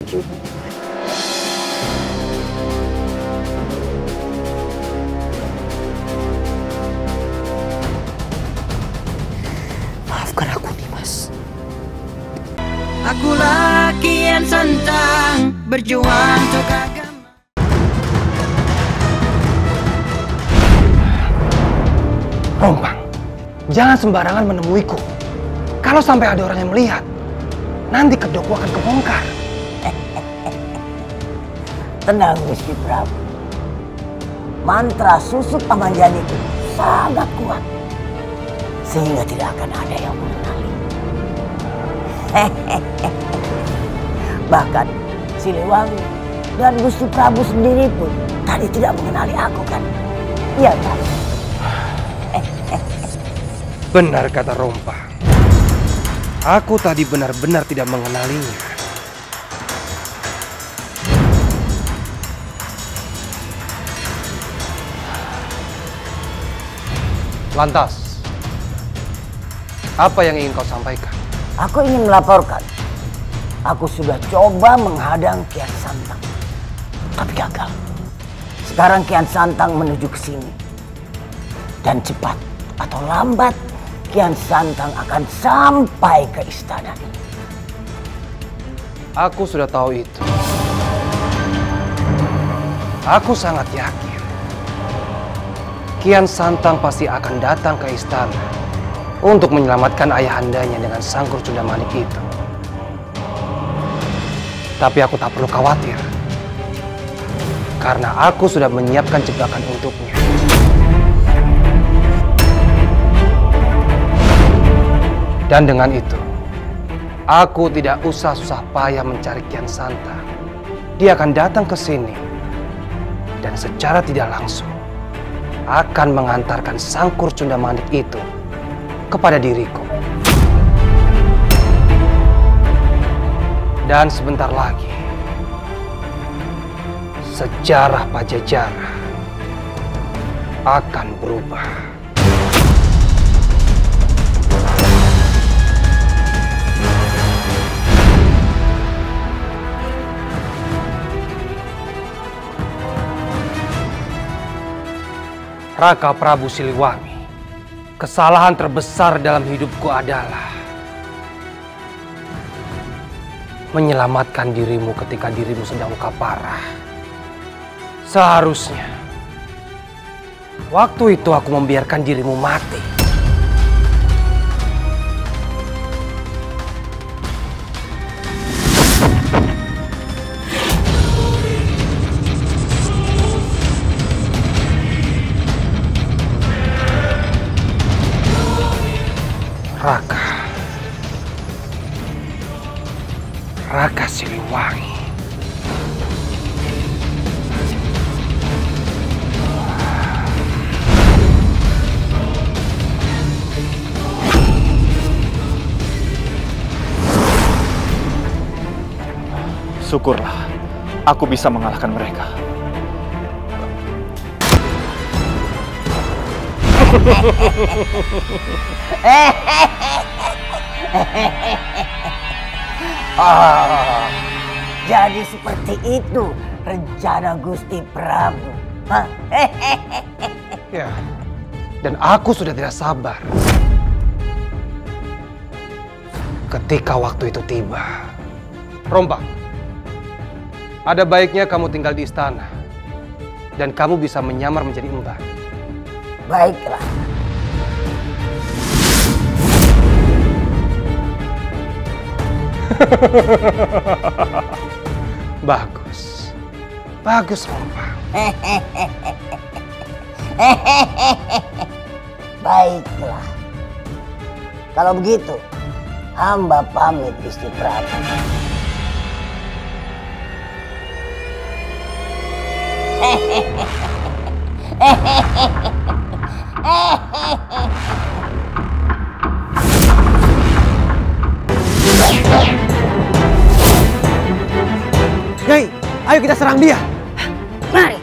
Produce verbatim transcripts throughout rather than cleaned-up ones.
Maafkan aku, Nimas. Akulah Kian Santang, berjuang untuk agama. Rompang, jangan sembarangan menemuiku. Kalau sampai ada orang yang melihat, nanti kedokku akan kebongkar. Tenang, Gusti Prabu. Mantra susuk Amanjani itu sangat kuat, sehingga tidak akan ada yang mengenali. Bahkan Siliwangi dan Gusti Prabu sendiri pun tadi tidak mengenali aku kan? Iya kan? Benar kata Rompang. Aku tadi benar-benar tidak mengenalinya. Lantas, apa yang ingin kau sampaikan? Aku ingin melaporkan. Aku sudah coba menghadang Kian Santang, tapi gagal. Sekarang Kian Santang menuju ke sini. Dan cepat atau lambat, Kian Santang akan sampai ke istana ini. Aku sudah tahu itu. Aku sangat yakin Kian Santang pasti akan datang ke istana untuk menyelamatkan ayahandanya dengan Sangkur Cundamanik itu. Tapi aku tak perlu khawatir, karena aku sudah menyiapkan jebakan untuknya. Dan dengan itu, aku tidak usah susah payah mencari Kian Santang. Dia akan datang ke sini dan secara tidak langsung akan mengantarkan Sangkur Cundamanik itu kepada diriku. Dan sebentar lagi, sejarah Pajajaran akan berubah. Raka Prabu Siliwangi, kesalahan terbesar dalam hidupku adalah menyelamatkan dirimu ketika dirimu sedang luka parah. Seharusnya waktu itu aku membiarkan dirimu mati. Raka, Raka Siliwangi. Syukurlah, aku bisa mengalahkan mereka. Oh, jadi seperti itu rencana Gusti Prabu. Hah? Ya, dan aku sudah tidak sabar ketika waktu itu tiba. Rompang, ada baiknya kamu tinggal di istana dan kamu bisa menyamar menjadi emban. Baiklah. Bagus. Bagus, Rompang. Baiklah. Kalau begitu, hamba pamit, Gusti Prabu. Nyai, ayo kita serang dia. Mari.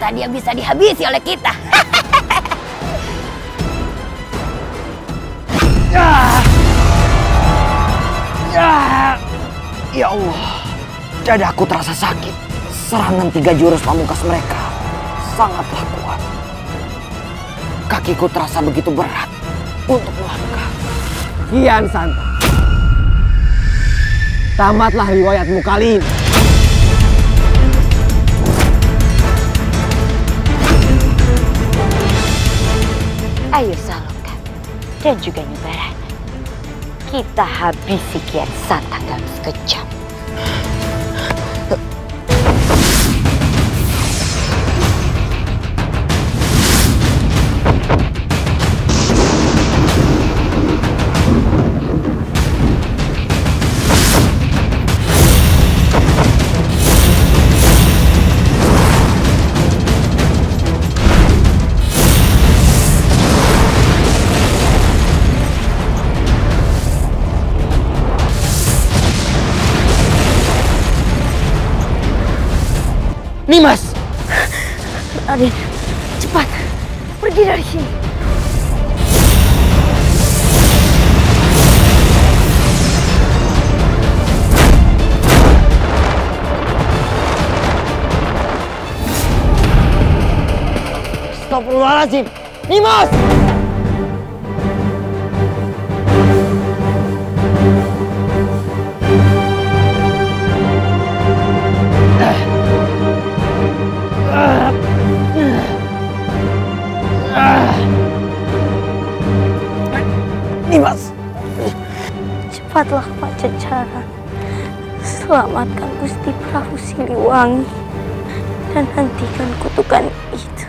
ternyata dia bisa dihabisi oleh kita. Ya, ya, ya Allah, dadaku terasa sakit. Serangan tiga jurus pamungkas mereka sangatlah kuat. Kakiku terasa begitu berat untuk melangkah. Kian Santang, tamatlah riwayatmu kali ini. Ayo Saloka dan juga Nibarana, kita habisi Kian Santang dalam sekejap. Nimas! Raden, cepat pergi dari sini. Astagfirullahaladzim! Nimas! Nimas! Cepatlah Pajajaran, selamatkan Gusti Prabu Siliwangi dan hentikan kutukan itu.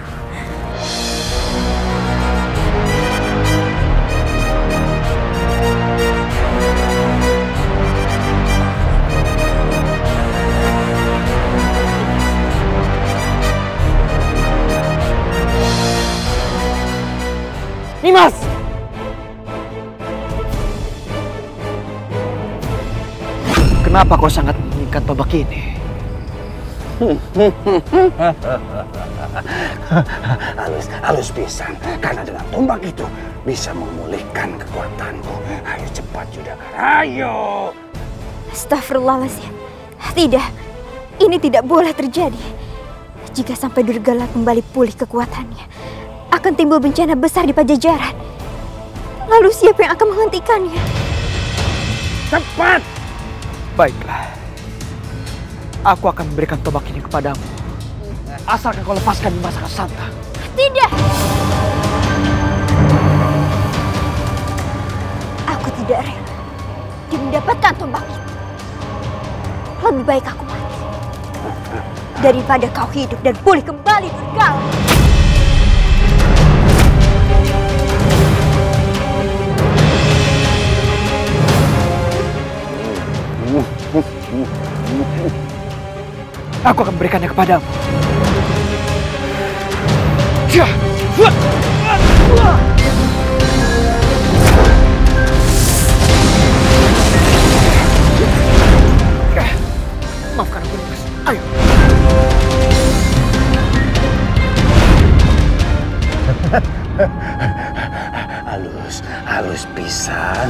Nimas! Kenapa kau sangat menginginkan tombak ini? halus, halus pisan. Karena dengan tombak itu bisa memulihkan kekuatanku. Ayo cepat Yudhakara, ayo. Astagfirullahaladzim. Tidak, ini tidak boleh terjadi. Jika sampai Durgala kembali pulih kekuatannya, akan timbul bencana besar di Pajajaran. Lalu siapa yang akan menghentikannya? Cepat! Baiklah. Aku akan memberikan tombak ini kepadamu. Asalkan kau lepaskan Nimas Rara Santang. Tidak! Aku tidak rela dia mendapatkan tombak itu. Lebih baik aku mati daripada kau hidup dan pulih kembali Durgala. Aku akan memberikannya kepadamu. Maafkan aku, Nimas. Ayo. halus, halus pisan.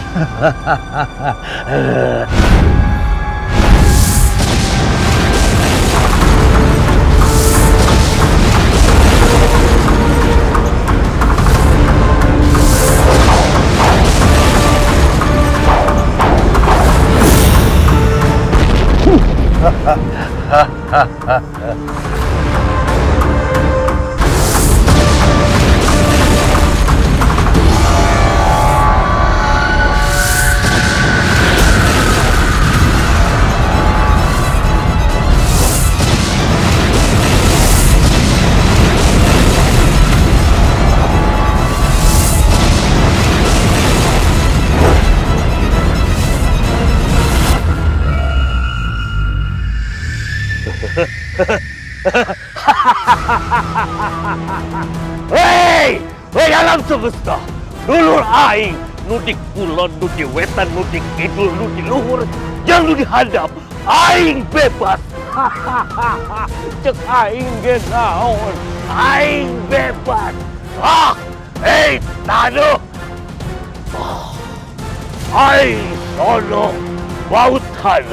Hei, hei alam semesta, dulur aing, nudik kulon, nudik wetan, nudik kidul, nudik luhur, jangan lu dihadap, aing bebas. Cek aing ge naon? Aing bebas. Ah, hei taduh. Oh, aing sono bautan.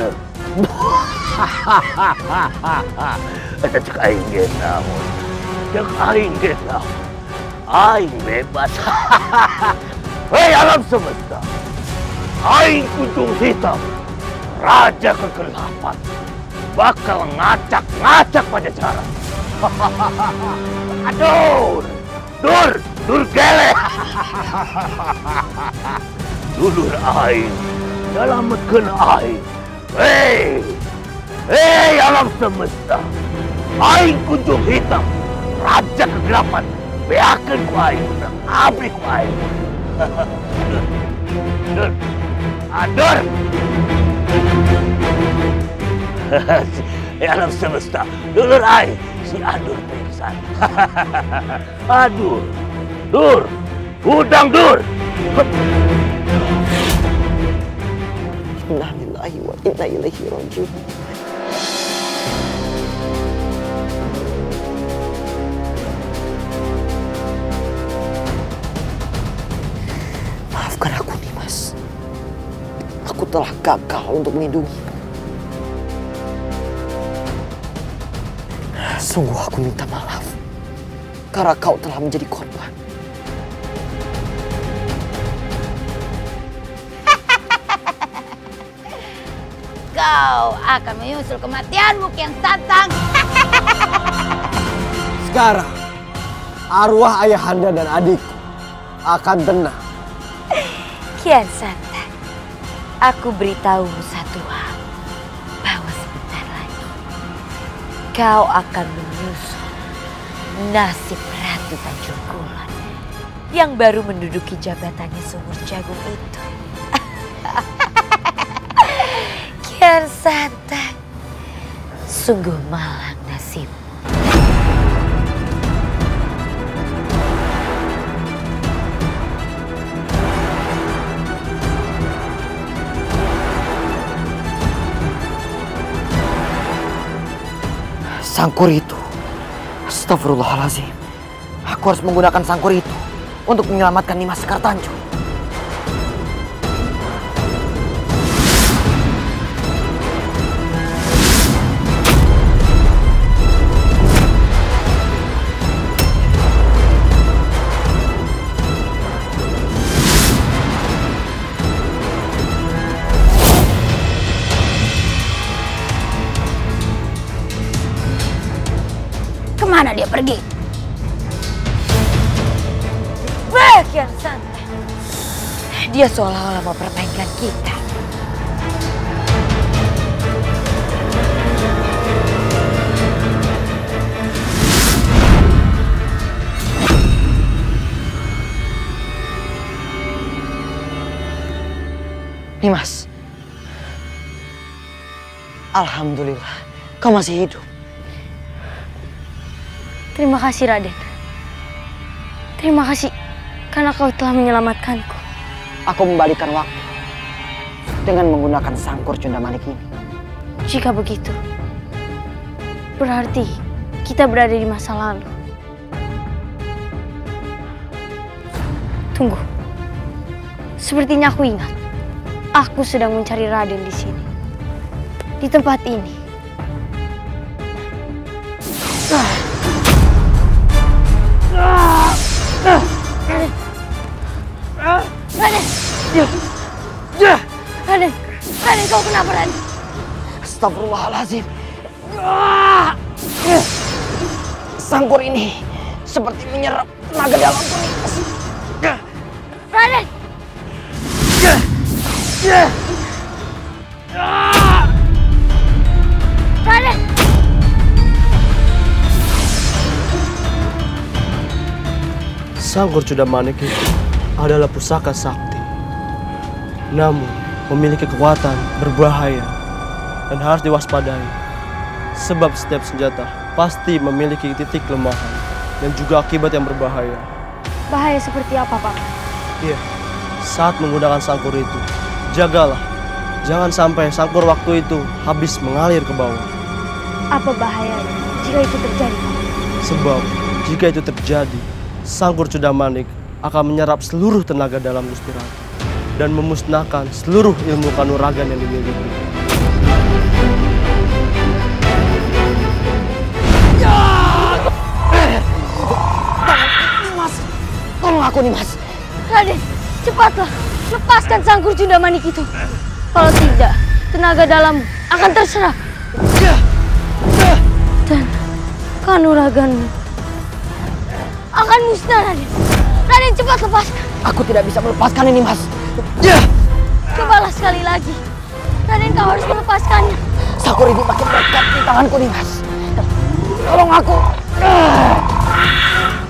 Cek aing ge naon? Cek aing ge naon? Aing bebas. Hei alam semesta. Aing Kunjung Hitam, Raja Kegelapan, bakal ngacak-ngacak Pajajaran. Aduh, dur, dur gele. Dulur aing, selamatkan aing. Hei, hei alam semesta. Aing Kunjung Hitam, Raja Kegelapan, beakeun ku aing, abdi ku aing. Dur, adur. Ya alam semesta, dulur aing si Adur pingsan. Adur, dur, udang dur. Inna lillahi wa inna ilaihi raji'un. Maafkan aku, Nimas. Aku telah gagal untuk melindungimu. Sungguh aku minta maaf karena kau telah menjadi korban. Kau akan menyusul kematianmu, Kian Santang. Sekarang arwah ayahanda dan adikku akan tenang. Kian Santang, aku beritahumu satu hal, bahwa sebentar lagi kau akan menyusul nasib Ratu Tanjung Kulon yang baru menduduki jabatannya Sumur Jagung itu. Kian Santang, sungguh malang nasib. Sangkur itu, astagfirullahaladzim. Aku harus menggunakan sangkur itu untuk menyelamatkan Nimas Sekar Tanjung. Kemana dia pergi? Baik, Kian Santang. Dia seolah-olah mempermainkan kita. Nimas, alhamdulillah kau masih hidup. Terima kasih, Raden. Terima kasih karena kau telah menyelamatkanku. Aku membalikan waktu dengan menggunakan sangkur Cundamanik ini. Jika begitu, berarti kita berada di masa lalu. Tunggu. Sepertinya aku ingat. Aku sedang mencari Raden di sini. Di tempat ini. Ah. Raden! Raden! Raden, kau kenapa, Raden? Astagfirullahaladzim. Sangkur ini seperti menyerap tenaga dalamku. Raden! Raden! Sangkur Cundamanik itu adalah pusaka sakti. Namun, memiliki kekuatan berbahaya dan harus diwaspadai. Sebab setiap senjata pasti memiliki titik kelemahan dan juga akibat yang berbahaya. Bahaya seperti apa, Pak? Iya, saat menggunakan sangkur itu, jagalah. Jangan sampai sangkur waktu itu habis mengalir ke bawah. Apa bahayanya jika itu terjadi? Sebab jika itu terjadi, Sangkur Cudamanik akan menyerap seluruh tenaga dalam Gusti Ratu dan memusnahkan seluruh ilmu kanuragan yang dimiliki. Nimas, tolong aku Nimas. Raden, cepatlah lepaskan Sangkur Cudamanik itu. Kalau tidak, tenaga dalammu akan terserap. Dan kanuraganmu akan musnah, Raden. Raden, cepat lepaskan. Aku tidak bisa melepaskan ini, Mas. Cobalah sekali lagi. Raden, kau harus melepaskannya. Sangkur ini makin dekat di tanganku nih, Mas. Tolong aku.